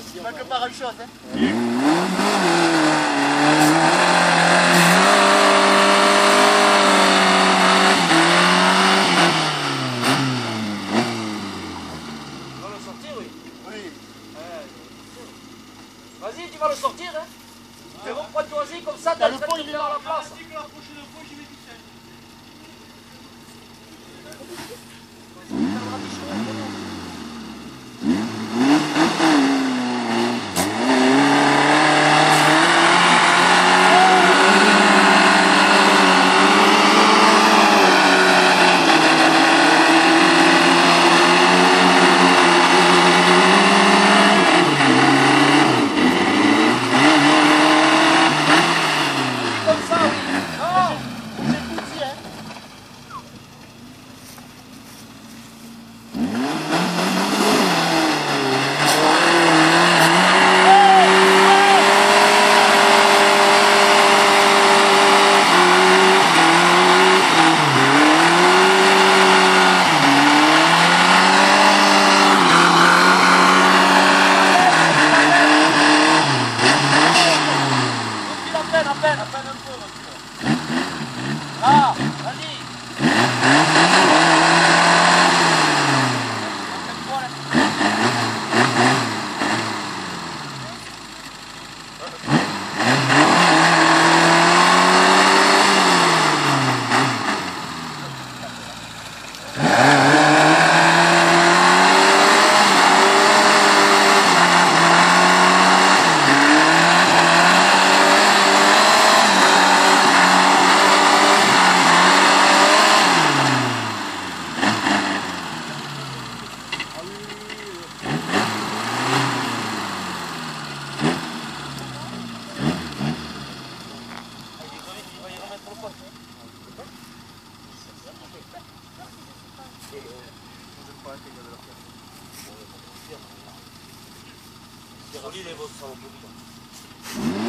Il manque pas grand chose, hein. Tu vas le sortir, oui. Oui. Vas-y, tu vas le sortir, hein. Tu reprends-toi-y comme ça, t'as le temps de faire la place. Ah, vas-y. Déroulez les vôtres, ça va plus vite.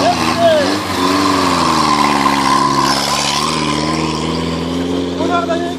Regarde,